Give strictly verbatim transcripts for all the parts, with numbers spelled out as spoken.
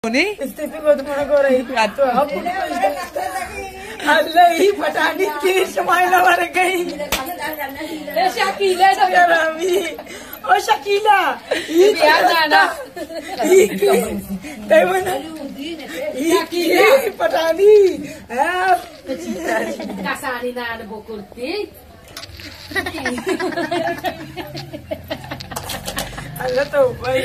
Allah ही पटानी की समाइला मर गई शकीला रमी ओ शकीला ये जाना ये की तेमना ये की Patani kasani na na bokurti Allah तो भाई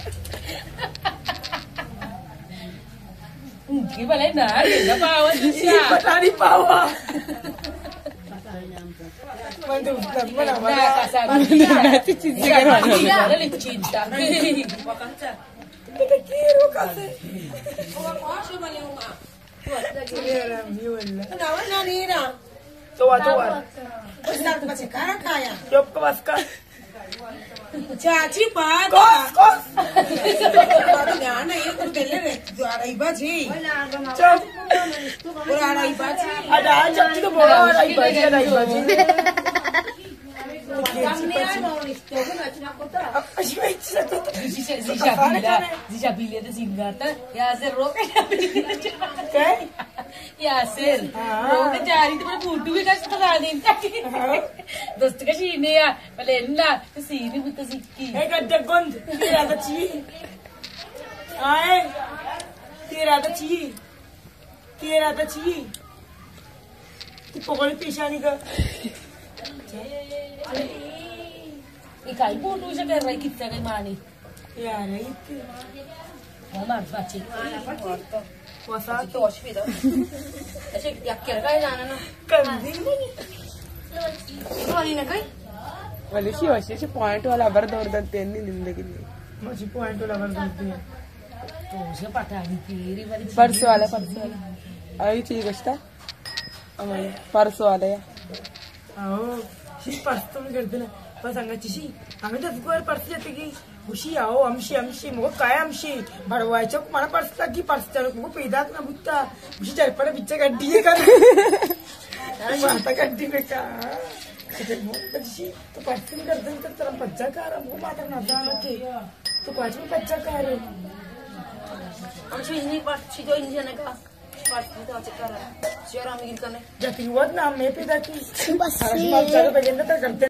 Ki ba lấy nè, nó bao á, ये पटानी पावा Mandu dah mana mana kasani nanti cinta kan Ada lagi cinta. kita kira kasih ya Rami wallah Kenapa nani dah? tua tua Besar tu macam sekarang kaya. job ke maska Caci pada. kos kos Pada mana ya? Kau beli ni? Tu ada iba je. job Kau ada iba je. ada aja tu bola ada ibaji ada ibaji Zishabila tu singgata, Yasir roke okay Yasir roke jari tu putu भी कष्ट बता देता दोस्त का शीने या पहले ना तो सीने बुता सिक्की एक अड्डा गंद तेरा तो ची आए तेरा तो ची तेरा तो ची तू पकड़ पेशानी का इकाई पुtu से कर रही कितना कहीं मानी यार itu Mama baca puasa तो hospital ऐसे याक्कर का है जाना ना kambing वाली ना कहीं वाली सी वैसे से पॉइंट वाला बर दौड़ दलते नहीं जिंदगी में masih point tu lawan dulu तो उसे पता नहीं तेरी वाली परसों वाला परसों वाला अभी ठीक है हमारे परसों वाला या आओ शी पास तुम करते ना pas angkat sih angkat dah gua pas jatuh lagi usi आओ amsi amsi mau kaya amsi baru aja aku mana pas lagi pas cari mau pedak na buta usi cari pada bicara ganti kan mata ganti mereka mau sih tu pas tuh kerja tu terang pecah kara mau mata nada nanti tu pas mau pecah kara amsi ini pas si do ini jana ka pas itu aja kara siapa mikir kan jadi buat nama pedaki harus mau cari bagian tu kerja